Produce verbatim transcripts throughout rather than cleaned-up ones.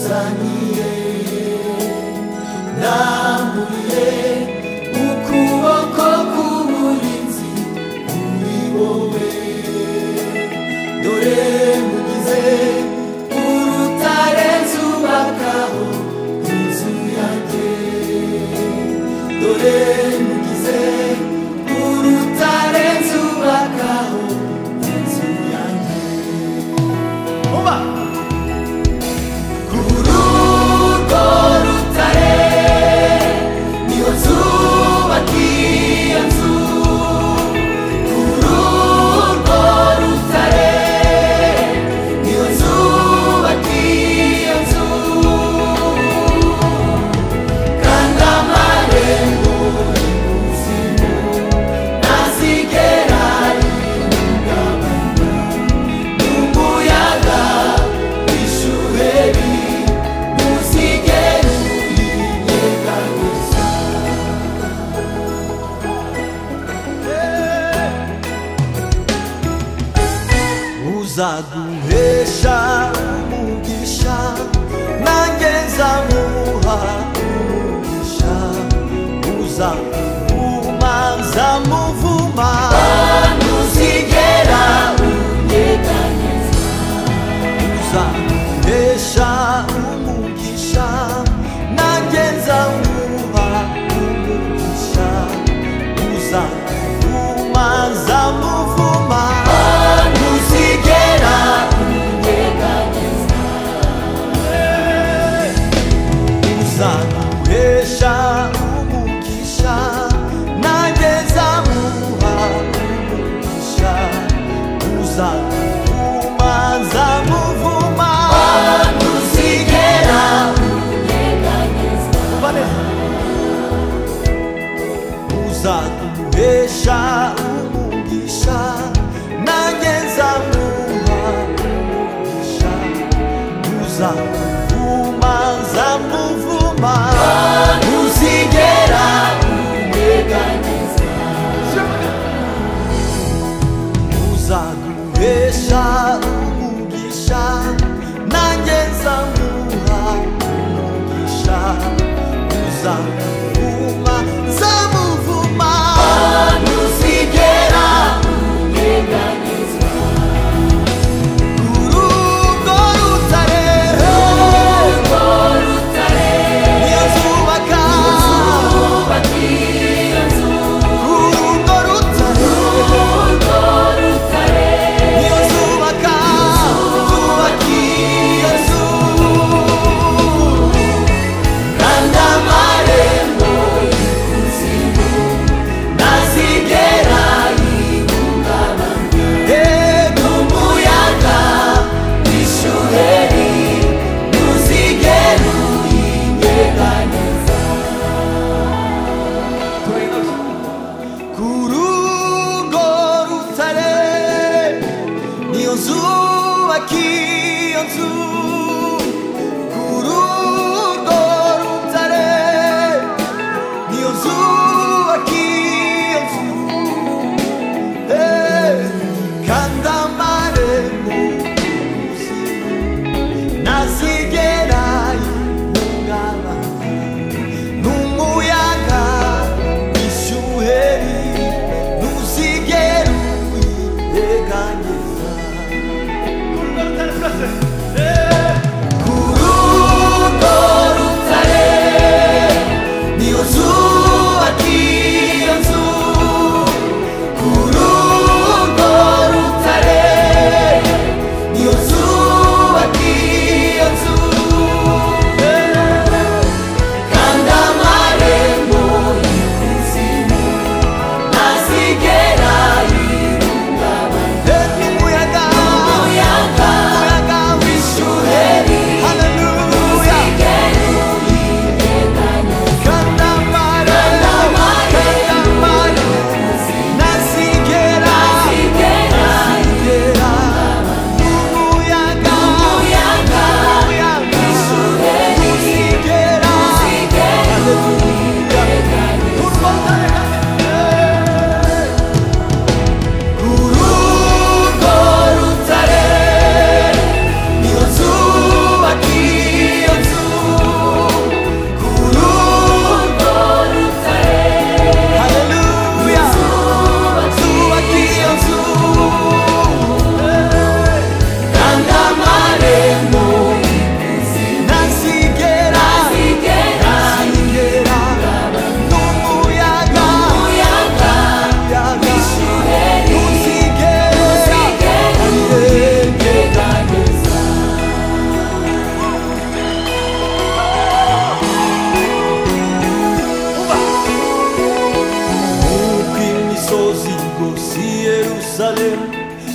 wanzaniye namuriye ukuboko k'umurinzi kuri wowe dore mugize urutare nzubakaho inzu yanjye dore mugize urutare nzubakaho inzu yanjye uba kururwo rutare niho nzubakiye nzu kururwo rutare niho nzubakiye nzu kandi amarembo y'ikuzimu ntazigera yihungabana n'umuyaga w'ishuheri ntuzigera uyinyeganyeza uzaguhesha umugisha nanjye nzamuha umugisha uzamuvuma nzamuvuma ntuzigera unyeganyeza uzaguhesha umugisha nanjye nzamuha umugisha uzamuvuma nzamuvuma ntuzigera unyeganyeza uzaguhesha umugisha nanjye nzamuha umugisha uzamuvuma nzamuvuma ntuzigera unyeganyeza uzaguhesha umugisha nanjye nzamuha umugisha uzamuvuma nzamuvuma ntuzigera unyeganyeza uzaguhesha umugisha nanjye nzamuha umugisha uzamuvuma nzamuvuma ntuzigera unyeganyeza ururwo rutare ururwo rutare niyo nzuba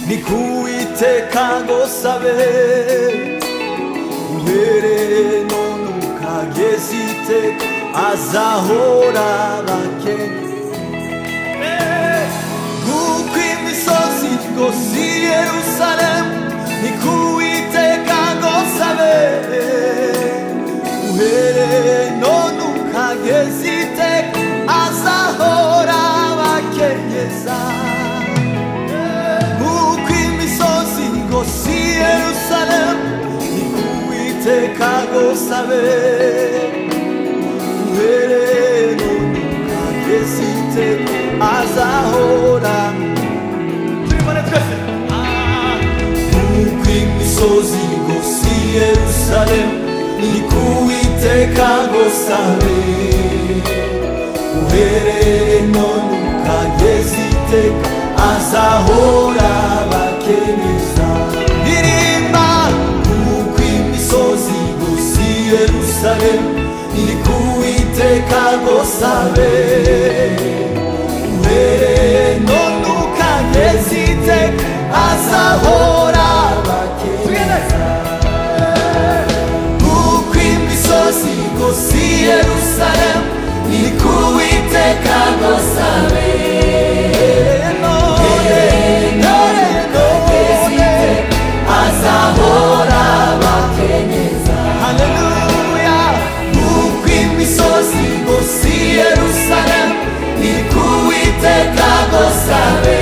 ni kuwiteka ngo sabe uhereye none ukageza iteka azahora bakene kuko imisozi rwose i Yerusalemu ni kuwiteka ngo sabe uhereye none ukageza iteka azahora bakenyeza kuko imisozi rwose i Yerusalemu ni kuwiteka ngo sabe uhereye none ukageza iteka azahora turibone twese kuko imisozi rwose i Yerusalemu ni kuwiteka ngo sabe uhereye none ukageza iteka azahora bakenyeza irimba kuko imisozi rwose i Yerusalemu ni kuwiteka ngo sabe uhereye none ukageza iteka azahora bakenyeza kuko imisozi rwose i Yerusalemu ni kuwiteka ngo sabe azahora bakenyeza haleluya kuko imisozi rwose i Yerusalemu ni kuwiteka ngo sabe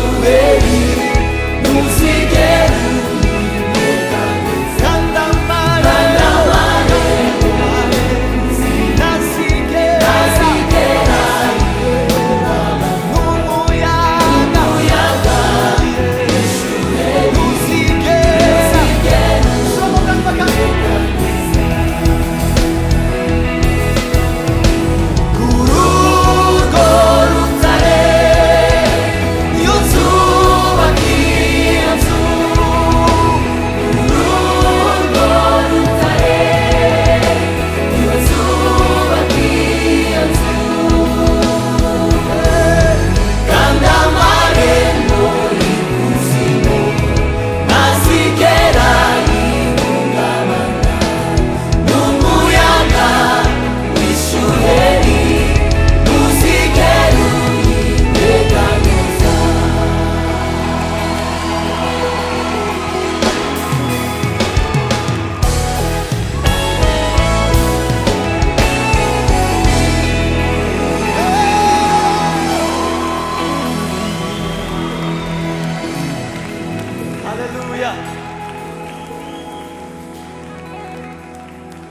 Canta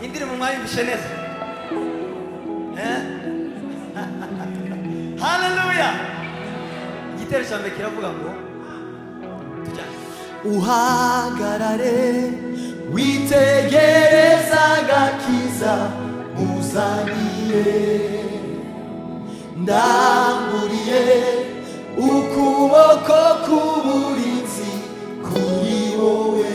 indirimbo mwayumvishe neza. Eh? Hallelujah. Igitero cya mbere kiravuga ngo tujyane. Uhagarare witegereza agakiza muzaniye, ndamburiye ukuboko k'uburinzi kuri wowe,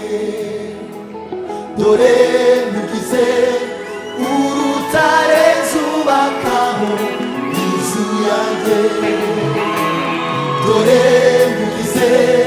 dore mugize urutare nzubakaho inzu yanjye, dore mugize